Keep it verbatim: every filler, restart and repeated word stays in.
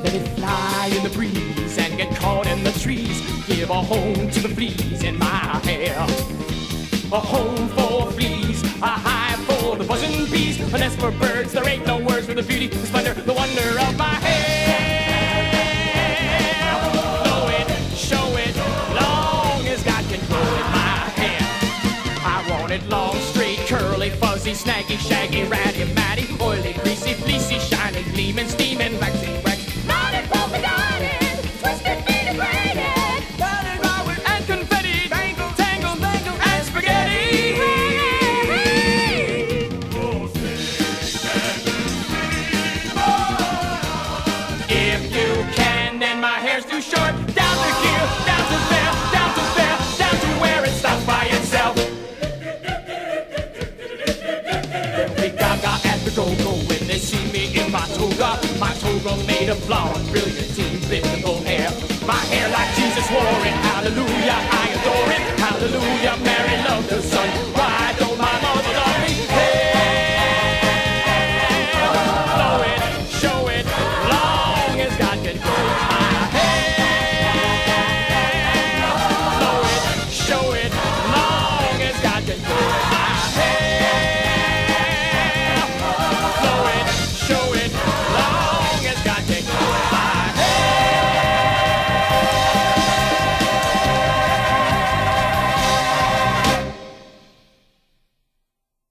Let it fly in the breeze and get caught in the trees. Give a home to the fleas in my hair. A home for fleas, a hive for the buzzing bees, a nest for birds. There ain't no words for the beauty, the splendor, the wonder of my hair. Blow it, show it, long as God can grow it, my hair. I want it long, straight, curly, fuzzy, snaggy, shaggy, ratty, matty, oily, greasy, fleecy, shining, gleaming, steaming, waxing, wax. Knotted, polka dotted, twisted, beaded, braided, Dotted, dotted, and confetti, tangled, tangled, tangled, and spaghetti. If you can, then my hair's too short. Down to here, down to there, down to there, down to where it stops by itself. They gaga at the go-go when they see me in my toga. My toga made of flowers, brilliantine, biblical hair. My hair like Jesus wore it. Hallelujah, I adore it. Hallelujah, Mary loved her son.